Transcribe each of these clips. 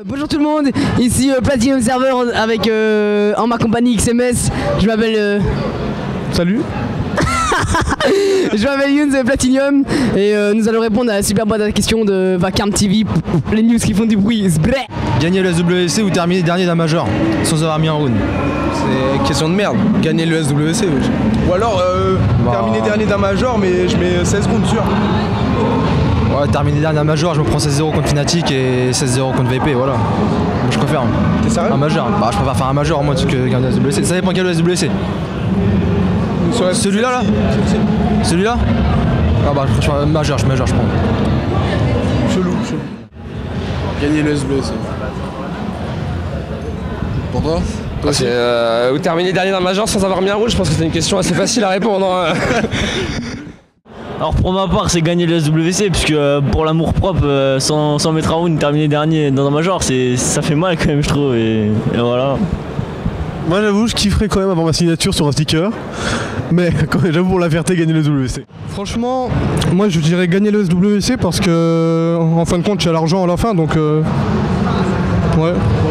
Bonjour tout le monde, ici Platinum Server avec en ma compagnie XMS. Je m'appelle Salut. je m'appelle Youn de Platinum et nous allons répondre à la super boîte à questions de Vacarme TV, les news qui font du bruit. Zbré. Gagner le SWC ou terminer dernier d'un major sans avoir mis un round. C'est une question de merde. Gagner le SWC. Ou alors terminer dernier d'un major mais je mets 16 rounds sûr. Ouais, terminer dernier d'un major, je me prends 16-0 contre Fnatic et 16-0 contre VP, voilà. Moi, je préfère. T'es sérieux? Un major. Bah je préfère faire un major en moins que gagner le SWC. Ça dépend quel SWC. Celui-là là, Celui-là. Ah bah franchement major, je prends. Chelou. Gagner le SWC. Pour toi? Ou terminer dernier dans le major sans avoir mis un rouge, je pense que c'est une question assez facile à répondre. Alors pour ma part c'est gagner le SWC puisque pour l'amour propre sans mettre un round terminer dernier dans un major ça fait mal quand même je trouve et voilà. Moi j'avoue je kifferais quand même avoir ma signature sur un sticker. Mais j'avoue pour la fierté gagner le SWC. Franchement, moi je dirais gagner le SWC parce que en fin de compte j'ai l'argent à la fin donc ouais.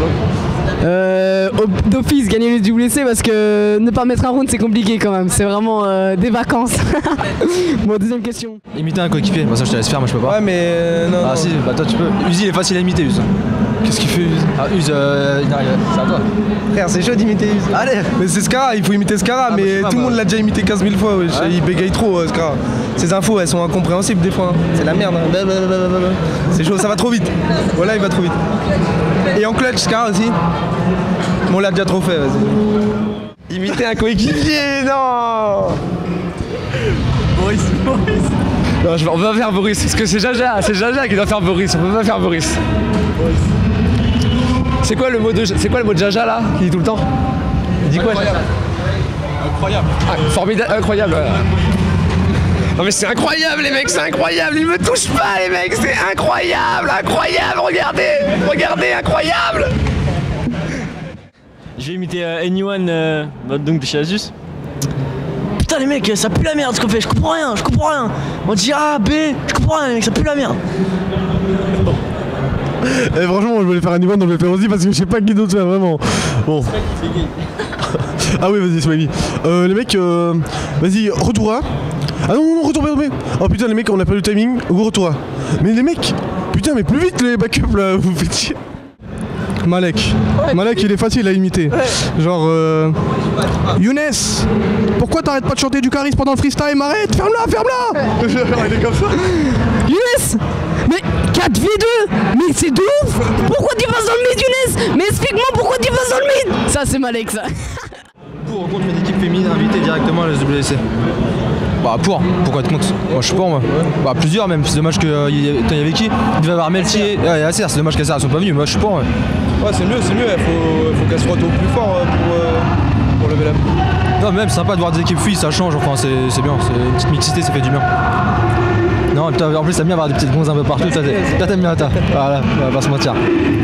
D'office gagner le SWC parce que ne pas mettre un round c'est compliqué quand même, c'est vraiment des vacances. Bon, deuxième question. Imiter un coéquipier, bah ça je te laisse faire, moi je peux pas. Ouais mais non. Ah si, bah toi tu peux. Uzi il est facile à imiter Uz. Qu'est-ce qu'il fait Uz? Ah Uz, c'est à toi. Frère c'est chaud d'imiter Uz. Allez. Mais c'est Scara, il faut imiter Scara, Ah, mais bah, tout le monde l'a déjà imité 15 000 fois, wesh. Ouais. Il bégaye trop Scara. Ces infos elles sont incompréhensibles des fois, hein. C'est la merde, hein. C'est chaud, ça va trop vite. Voilà il va trop vite. Et en clutch Scara aussi. On l'a déjà trop fait, vas-y. Imiter un coéquipier, non. Boris. Non, on peut pas faire Boris, parce que c'est Jaja qui doit faire Boris, on peut pas faire Boris. C'est quoi le mot de Jaja là, qui dit tout le temps? Il dit quoi? Incroyable. Ah, formidable, incroyable. Ouais. Non mais c'est incroyable les mecs, c'est incroyable, ils me touchent pas les mecs, c'est incroyable, regardez, incroyable. Je vais imiter Anyone donc de chez Asus. Putain les mecs ça pue la merde ce qu'on fait, je comprends rien. On dit A, B, je comprends rien les mecs, ça pue la merde. Et franchement je voulais faire un event donc je vais le faire aussi parce que je sais pas qui d'autre faire vraiment. Bon. Ah oui vas-y Smiley. Les mecs vas-y retour A. Ah non retour B. Oh putain les mecs on a pas le timing, go retour A. Mais les mecs, putain mais plus vite les backups là, vous faites chier. Malek. Malek il est facile à imiter. Genre Younes, pourquoi t'arrêtes pas de chanter du charisme pendant le freestyle? Arrête, ferme-la. Il est comme ça. Younes, mais 4v2, mais c'est de ouf. Pourquoi tu passes dans le mid Younes? Mais explique-moi pourquoi tu passes dans le mid. Ça c'est Malek ça. Pour ou contre une équipe féminine invitée directement à la SWC? Bah pourquoi être contre? Moi je suis pour moi. Bah plusieurs même, c'est dommage que il y avait qui? Il devait y avoir Melty et Acer, c'est dommage qu'Acer sont pas venus, moi je suis pour. Ouais c'est mieux, il faut qu'elle se retourne plus fort pour lever la. Non même c'est sympa de voir des équipes filles, ça change, enfin c'est bien, c'est une petite mixité, ça fait du bien. Non putain, en plus t'aimes bien avoir des petites gonzes un peu partout, toi t'aimes bien toi. Voilà, on va pas se mentir.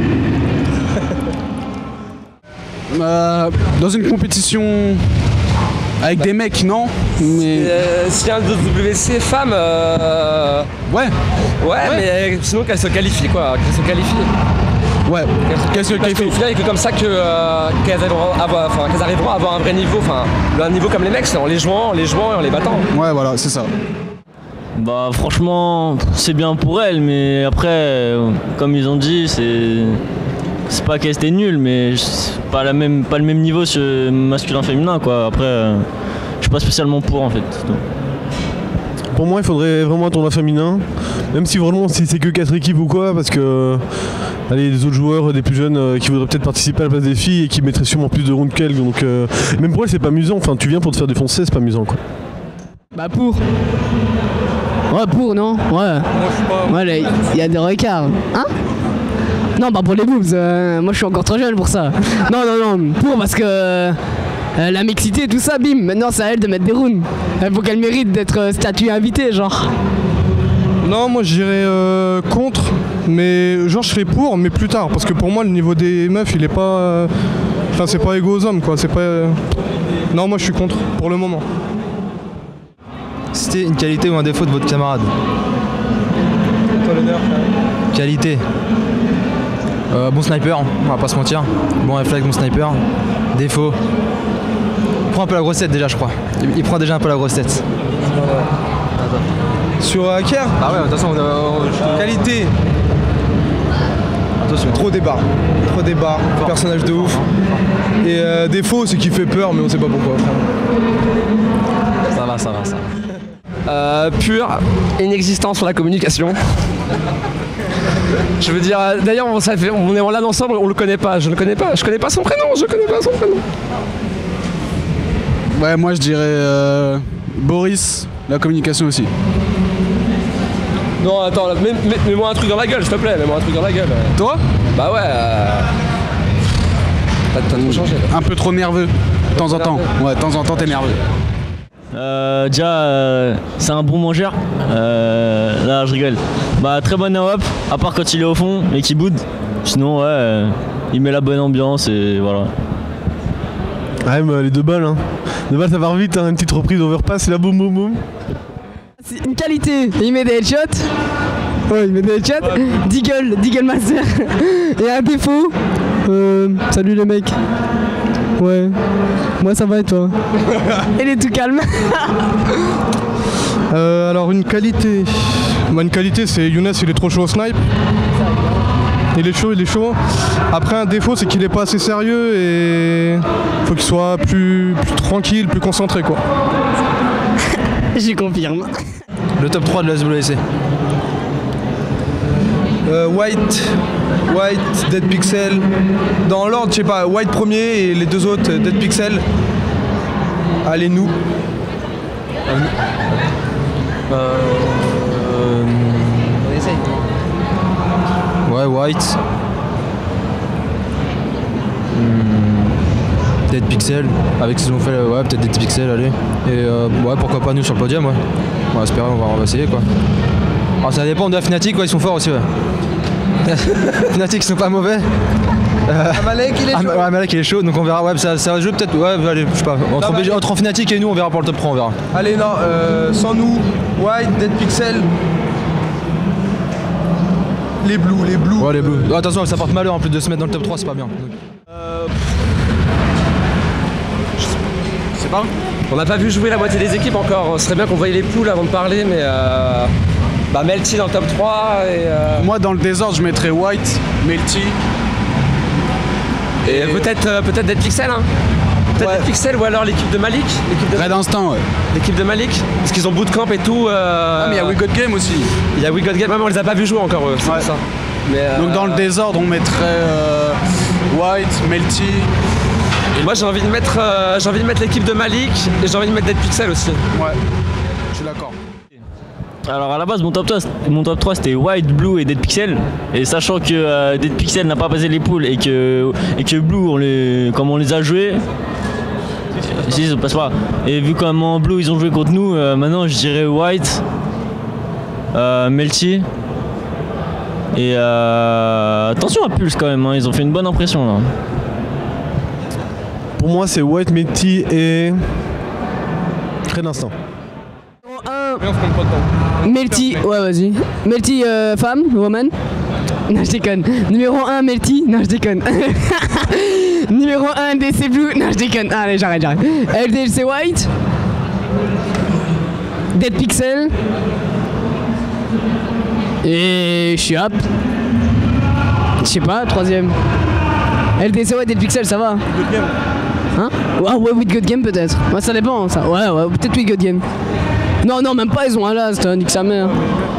Dans une compétition avec des mecs, non? Mais S'il y a un WC femme, ouais, mais sinon qu'elle se qualifie quoi, ouais. Qu'est-ce Parce qu'au final, il n'y a que comme ça qu'elles arriveront à avoir un vrai niveau, enfin un niveau comme les mecs, c'est en les jouant et en les battant. Ouais, voilà, c'est ça. Bah franchement c'est bien pour elle mais après comme ils ont dit c'est pas qu'elle était nulle mais c'est pas le même niveau sur masculin féminin quoi. Après je suis pas spécialement pour en fait. Pour moi il faudrait vraiment un tournoi féminin. Même si vraiment si c'est que 4 équipes ou quoi parce que allez, des autres joueurs, des plus jeunes qui voudraient peut-être participer à la place des filles et qui mettraient sûrement plus de rounds qu'elles. Donc même pour elles c'est pas amusant, enfin tu viens pour te faire défoncer, c'est pas amusant quoi. Bah pour. Ouais pour non? Ouais. Moi je suis pas. Ouais il y a des recarts. Hein? Non bah pour les boobs, moi je suis encore trop jeune pour ça. Non, pour parce que la mixité et tout ça, bim, maintenant c'est à elle de mettre des rounds. Il faut qu'elle mérite d'être statue invitée genre. Non moi je dirais contre, mais genre je serais pour mais plus tard parce que pour moi le niveau des meufs il est pas. Enfin c'est pas égaux aux hommes quoi, c'est pas. Non moi je suis contre pour le moment. C'était une qualité ou un défaut de votre camarade? Toi l'honneur. Qualité. Bon sniper, on va pas se mentir. Bon réflexe, bon sniper. Défaut. Il prend un peu la grosse tête déjà, je crois. Il prend déjà un peu la grosse tête. Sur Hacker, Ah ouais, attention, qualité, attention. trop débat. Personnage de ouf. Et défaut, c'est qu'il fait peur, mais on sait pas pourquoi. Ça va. Pure inexistence sur la communication. Je veux dire, d'ailleurs, on est en LAN ensemble, on le connaît pas, je connais pas son prénom. Ouais, moi je dirais Boris, la communication aussi. Non, attends, mets-moi un truc dans la gueule, s'il te plaît, Toi? Bah ouais. T'as de nous changer là. Un peu trop nerveux, de temps en temps. Ouais, de temps en temps t'es nerveux. Déjà, c'est un bon mangeur. Là, je rigole. Bah, très bonne AWP, à part quand il est au fond et qu'il boude. Sinon, ouais, il met la bonne ambiance et voilà. Ouais, mais les 2 balles, hein. 2 balles, ça part vite, hein. Une petite reprise overpass, et là, boum, boum, boum. C'est une qualité, il met des headshots. Ouais, il met des headshots. Deagle Master. Et un défaut. Salut les mecs. Ouais. Moi ça va et toi? Il est tout calme. Alors une qualité. Une qualité, c'est Younes, il est trop chaud au snipe. Il est chaud. Après un défaut, c'est qu'il est pas assez sérieux et faut qu'il soit plus tranquille, plus concentré quoi. J'y confirme. Le top 3 de la SWC. White, Dead Pixel. Dans l'ordre, je sais pas, White premier et les 2 autres, Dead Pixel. Allez, nous. Ouais, White. Dead Pixel, avec ce qu'ils ont fait, ouais, peut-être Dead Pixel, allez. Et ouais, pourquoi pas nous sur le podium, ouais. On va espérer, on va essayer quoi. Alors ça dépend de la Fnatic, quoi, ils sont forts aussi, ouais. Fnatic, ils sont pas mauvais. Amalek, il est chaud. Ouais, Amalek, il est chaud, donc on verra, ouais, ça va jouer peut-être, ouais, allez, je sais pas. Entre Fnatic et nous, on verra pour le top 3, on verra. Allez, non, sans nous, White, Dead Pixel. Les Blues. Ouais, les Blues. Attention, ça porte malheur en plus de se mettre dans le top 3, c'est pas bien. Je sais pas. On n'a pas vu jouer la moitié des équipes encore. Ce serait bien qu'on voyait les poules avant de parler, mais bah Melty dans le top 3 et Moi dans le désordre je mettrais White, Melty. et peut-être Dead Pixel, hein. Peut-être Dead Pixel ou alors l'équipe de Malik. Red Instinct, ouais. L'équipe de Malik, parce qu'ils ont bootcamp et tout. Ah mais il y a We Got Game aussi. Il y a We Got Game, même on les a pas vu jouer encore eux, c'est Ouais. pour ça. Mais, Donc dans le désordre on mettrait White, Melty. et moi j'ai envie de mettre l'équipe de Malik et j'ai envie de mettre Dead Pixel aussi. Ouais, je suis d'accord. Alors à la base, mon top 3 c'était White, Blue et Dead Pixel. Et sachant que Dead Pixel n'a pas passé les poules et que Blue, comme on les a joués, si ça passe pas. Et vu comment Blue ils ont joué contre nous, maintenant je dirais White, Melty. Et attention à Pulse quand même, hein, ils ont fait une bonne impression là. Pour moi, c'est White, Melty et. Red Instinct. Melty, ouais vas-y. Melty femme, woman. Non je déconne. Numéro 1 Melty, non je déconne. Numéro 1 DC Blue, non je déconne. Allez j'arrête. LDLC White. Dead Pixel. Et je suis up. Je sais pas, 3ème. LDC White, Dead Pixel ça va. Hein? Ah ouais, We Got Game peut-être. Ouais, ça dépend ça. Ouais, peut-être We Got Game. Non, même pas, ils ont un last, nique sa mère.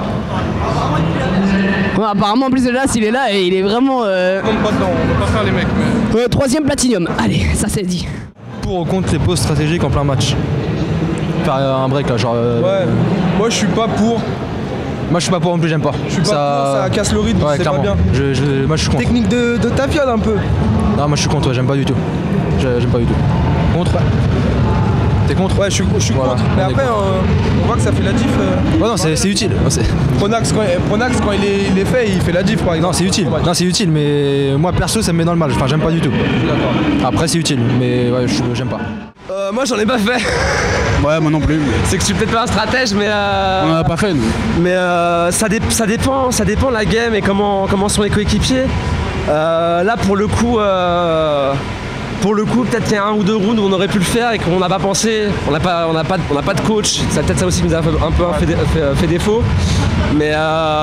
Ouais, apparemment, en plus de last, il est là et il est vraiment. On compte pas dedans, on va pas faire les mecs. Mais... 3ème Platinum. Allez, ça c'est dit. Pour ou contre les pauses stratégiques en plein match. Faire un break là, genre. Ouais, moi je suis pas pour. Moi je suis pas pour non plus, j'aime pas. Je suis pas pour, ça casse le rythme, ouais, c'est pas clairement. bien. Moi je suis contre. Technique de tafiole un peu. Non, moi je suis contre, ouais, j'aime pas du tout. J'aime pas du tout. Contre? T'es contre? Ouais, je suis voilà, contre. Mais après, on voit que ça fait la diff. Ouais, non, c'est utile. Pronax, quand il est fait, il fait la diff par exemple. Non, c'est utile. Non, c'est utile, mais moi perso, ça me met dans le mal. Enfin, j'aime pas du tout. Après, c'est utile, mais ouais, j'aime pas. Moi j'en ai pas fait. Ouais, moi non plus. C'est que je suis peut-être pas un stratège, mais On en a pas fait nous. mais ça dépend la game et comment sont les coéquipiers. Là pour le coup, peut-être qu'il y a 1 ou 2 rounds où on aurait pu le faire et qu'on n'a pas pensé. On n'a pas de coach. C'est peut-être ça aussi qui nous a un peu fait défaut. Mais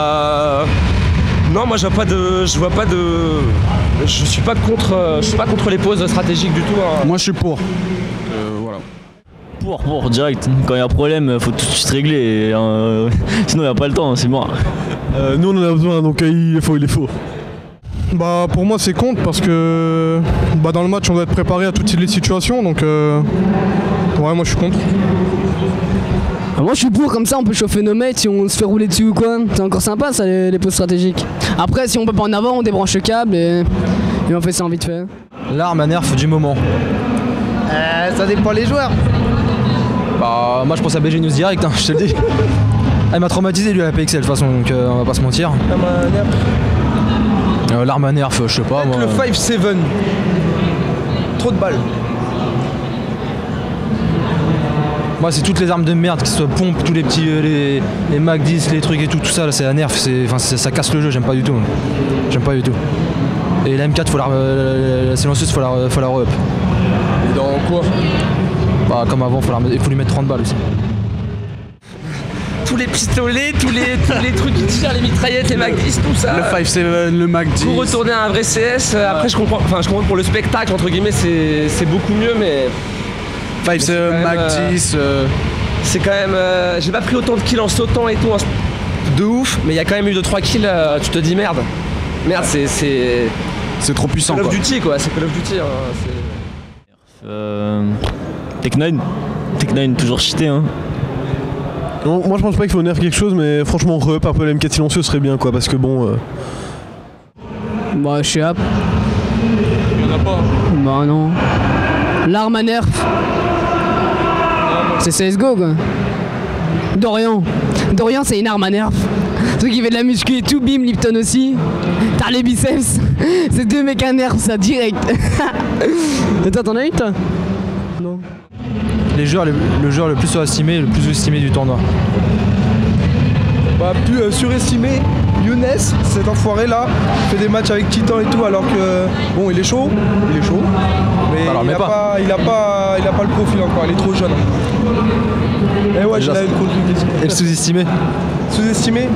non, moi je suis pas contre les pauses stratégiques du tout. Hein. Moi je suis pour. Voilà. Pour, direct. Quand il y a un problème, faut tout de suite régler. Et, sinon, il n'y a pas le temps, c'est mort. Nous on en a besoin, donc il est faux. Bah pour moi c'est contre parce que dans le match on doit être préparé à toutes les situations donc ouais moi je suis contre. Moi je suis pour, comme ça on peut chauffer nos mates si on se fait rouler dessus ou quoi. C'est encore sympa ça les pauses stratégiques. Après si on peut pas en avoir on débranche le câble et on fait ça en vite fait. L'arme à nerf du moment. Ça dépend les joueurs. Bah moi je pense à BG News direct, hein, je te le dis. Elle m'a traumatisé lui à la PXL de toute façon donc on va pas se mentir. L'arme à nerf, je sais pas moi. Le 5-7. Trop de balles. Moi c'est toutes les armes de merde, qui soient pompes, tous les petits les Mac 10, les trucs et tout ça là c'est la nerf, ça casse le jeu, j'aime pas du tout. J'aime pas du tout. Et la M4 la silencieuse faut la re-up. Et dans quoi? Bah comme avant il faut lui mettre 30 balles aussi. Tous les pistolets, tous les trucs qui tirent, les mitraillettes, les Mac 10, tout ça. Le 5-7, le Mac 10. Pour retourner à un vrai CS, après je comprends pour le spectacle entre guillemets c'est beaucoup mieux mais. 5-7, Mac 10. C'est quand même. J'ai pas pris autant de kills en sautant et tout, de ouf, mais il y a quand même eu 2-3 kills, tu te dis merde. Merde, c'est trop puissant. Call of Duty quoi, c'est Call of Duty. Tech9, toujours cheaté hein. Non, moi je pense pas qu'il faut nerf quelque chose, mais franchement re-up un peu la M4 silencieux serait bien quoi, parce que bon. Bah je suis up. Il y en a pas. Bah non. L'arme à nerf. C'est CSGO quoi. Dorian c'est une arme à nerf. Ceux qui fait de la muscu et tout, bim, Lipton aussi. T'as les biceps. C'est 2 mecs à nerf ça direct. Attends, t'en as une toi? Non. Le joueur le plus surestimé et le plus estimé du tournoi. Bah plus surestimé, Younes, cet enfoiré là, fait des matchs avec Titan et tout alors que bon il est chaud, mais alors, il a pas le profil encore, il est trop jeune. Et ouais j'ai la haine contre lui. Et le sous-estimé? Sous-estimé?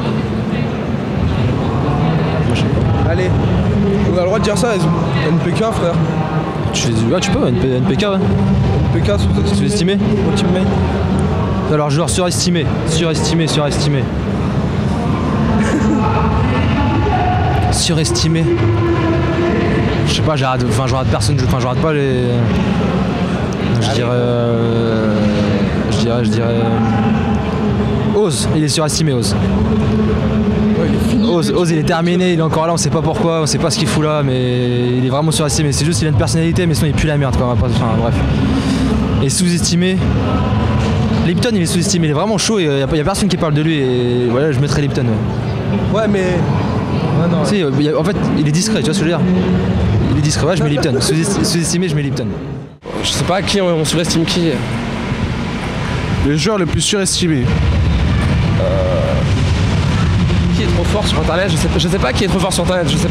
Allez, on a le droit de dire ça, NPK frère. Tu peux, NPK ouais. NPK sous-estimé? Mon teammate. Alors joueur surestimé. Surestimé. Je sais pas, je rate personne, je rate pas les. Je dirais. Oz, il est surestimé Oz. Oz il est terminé, il est encore là, on sait pas pourquoi, on sait pas ce qu'il fout là, mais il est vraiment surestimé. C'est juste qu'il a une personnalité, mais sinon il pue la merde quoi. Enfin bref. Et sous-estimé. Lipton il est sous-estimé, il est vraiment chaud et y a personne qui parle de lui et voilà je mettrais Lipton. Ouais mais. Ouais, non, si, en fait il est discret, tu vois ce que je veux dire. Il est discret, ouais je mets Lipton. Sous-estimé je mets Lipton. Je sais pas qui on surestime qui. Le joueur le plus surestimé. Qui est trop fort sur internet, je sais pas qui est trop fort sur internet, je sais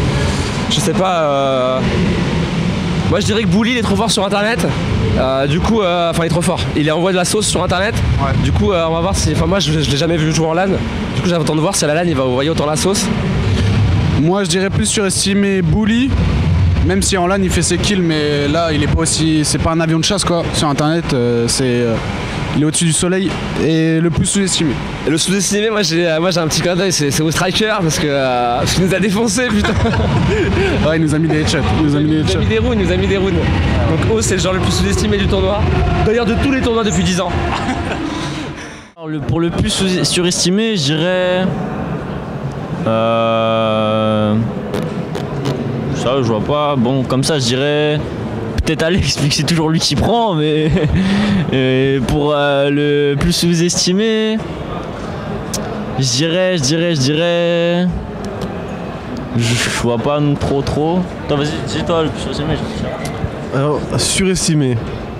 pas. Moi je dirais que Bully il est trop fort sur internet. Du coup, il est trop fort. Il envoie de la sauce sur internet. Ouais. Du coup, on va voir si. Enfin, moi je l'ai jamais vu jouer en LAN. Du coup, j'attends de voir si à la LAN il va envoyer autant la sauce. Moi je dirais plus surestimé Bully. Même si en LAN il fait ses kills, mais là il est pas aussi. C'est pas un avion de chasse quoi. Sur internet, il est au-dessus du soleil et le plus sous-estimé. Le sous-estimé, moi j'ai un petit clin d'œil, c'est au striker parce qu'il nous a défoncé putain. Ouais, il nous a mis des headshots. Il nous a mis des runes. Donc O c'est le genre le plus sous-estimé du tournoi. D'ailleurs de tous les tournois depuis 10 ans. Alors, pour le plus surestimé, je dirais. Ça, je vois pas. Bon, comme ça, je dirais. Peut-être Alex, vu que c'est toujours lui qui prend, mais. Et pour le plus sous-estimé. Je dirais. Je vois pas trop. Attends, vas-y, dis-toi le plus surestimé. Alors, surestimé.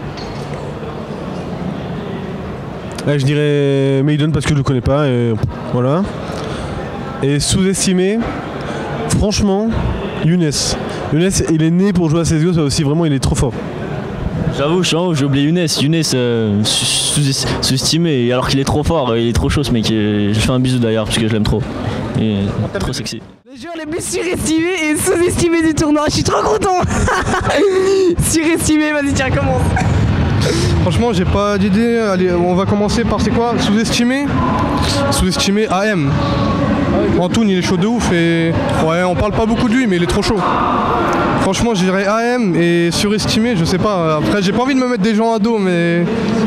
Là, je dirais Maiden parce que je le connais pas et voilà. Et sous-estimé, franchement, Younes. Younes, il est né pour jouer à CSGO, ça aussi, vraiment, il est trop fort. J'avoue, j'ai oublié Younes. Younes sous-estimé, alors qu'il est trop fort, il est trop chaud ce mec. Je fais un bisou d'ailleurs parce que je l'aime trop. Il est trop sexy. Les joueurs les plus surestimés et sous-estimés du tournoi, je suis trop content. Surestimé, vas-y tiens, commence. Franchement, j'ai pas d'idée. Allez, on va commencer par c'est quoi? Sous-estimé? Sous-estimé AM. Antoun, il est chaud de ouf et ouais, on parle pas beaucoup de lui, mais il est trop chaud. Franchement, je dirais AM et surestimé, je sais pas. Après, j'ai pas envie de me mettre des gens à dos, mais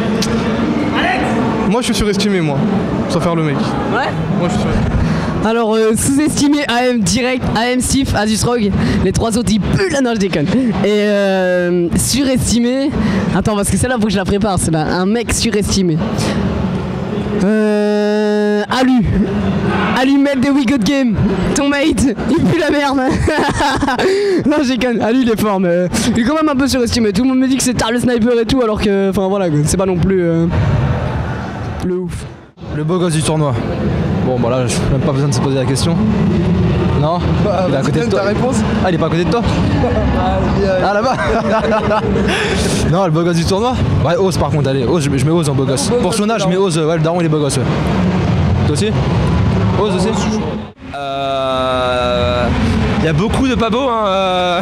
moi, je suis surestimé, moi. Sans faire le mec. Ouais. Moi, je suis surestimé. Alors sous-estimé AM direct, AM Sif, Asus Rogue, les trois autres ils puent là, non je déconne. Et surestimé, attends parce que celle-là faut que je la prépare, c'est là, un mec surestimé. Allumette de We Got Game, ton mate, il pue la merde. Non je déconne, Alu il est fort mais il est quand même un peu surestimé, tout le monde me dit que c'est tard le sniper et tout alors que, enfin voilà, c'est pas non plus le ouf. Le beau gosse du tournoi. Bon bah là, j'ai même pas besoin de se poser la question. Non, il est à côté de toi. Ta réponse? Ah, il est pas à côté de toi? Ah là-bas. Non, le beau gosse du tournoi. Ouais, Ose par contre, allez, Ose, je mets Ose en beau gosse. Pour son âge, je mets Ose, ouais, le daron il est beau gosse. Ouais. Toi aussi? Ose aussi? Il y a beaucoup de pas beaux, hein.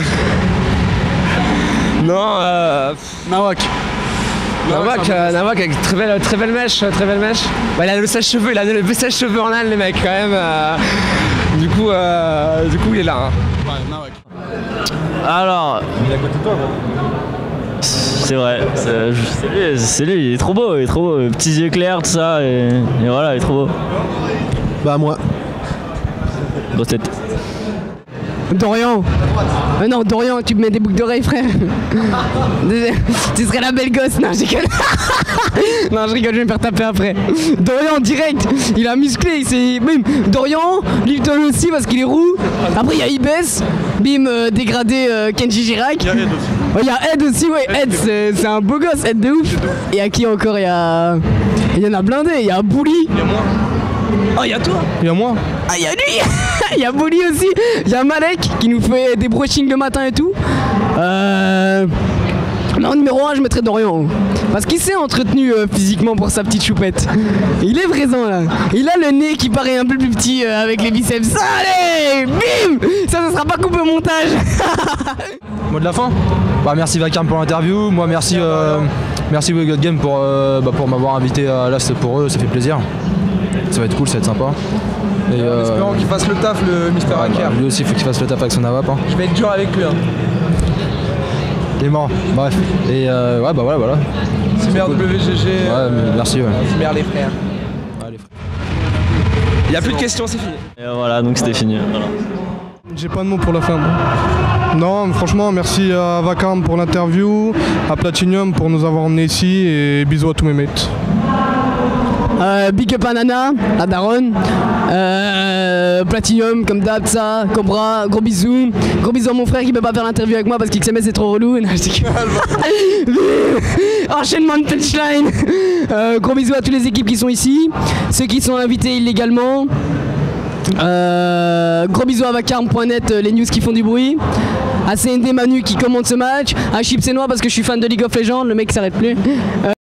Non, Nawak. Nawak avec très belle mèche, Bah, il a le sèche-cheveux, en âne les mecs quand même. Du coup il est là. Hein. Ouais, Nawak. Alors. Il est à côté de toi, C'est vrai, c'est lui, il est trop beau, petits yeux clairs, tout ça, et voilà, il est trop beau. Bah, moi. Grosse tête. Dorian. Non, Dorian, tu me mets des boucles d'oreilles, frère. Tu serais la belle gosse. Non, je rigole. Non, je rigole, je vais me faire taper après. Dorian, direct. Il a musclé, il s'est. Bim. Dorian, Lipton aussi parce qu'il est roux. Après, il y a Ibes. Bim, dégradé Kenji Girac. Il y a Ed aussi. Il y a Ed aussi, ouais. Ed, c'est un beau gosse, Ed de ouf. Et à qui encore? Il y en a blindé. Il y a Bouli. Il y a moi. Oh, il y a toi. Il y a moi. Ah, il y a lui. Il y a Bouli aussi. Il y a Malek qui nous fait des brushings le matin et tout. Non, numéro 1, je mettrais Dorian. Parce qu'il s'est entretenu physiquement pour sa petite choupette. Il est présent là. Il a le nez qui paraît un peu plus petit avec les biceps. Allez, bim. Ça ne sera pas coupé au montage. Mot de la fin? Bah merci Vacarme pour l'interview. Moi merci We Got Game pour m'avoir invité à l'Ast pour eux, ça fait plaisir. Ça va être cool, ça va être sympa. Et En espérant qu'il fasse le taf, le Mister Hacker. Lui aussi, il faut qu'il fasse le taf avec son avap. Hein. Je vais être dur avec lui. Hein. Il est mort, bref. Et ouais, bah voilà. C'est merde cool. WGG. Ouais, merci. Ouais. C'est merde les frères. Il y a plus de questions, c'est fini. Et voilà, donc c'était fini. Voilà. J'ai pas de mots pour la fin. Moi. Non, mais franchement, merci à Vacarme pour l'interview, à Platinum pour nous avoir emmenés ici et bisous à tous mes mates. Big up à Nana, à Daron, Platinum, comme d'hab, ça, Cobra, gros bisous. Gros bisous à mon frère qui peut pas faire l'interview avec moi parce qu'XMS est trop relou. Non, je dis enchaînement de punchline. Gros bisous à toutes les équipes qui sont ici, ceux qui sont invités illégalement. Gros bisous à vacarme.net, les news qui font du bruit. À CND Manu qui commande ce match. À Chips et Noix parce que je suis fan de League of Legends, le mec s'arrête plus.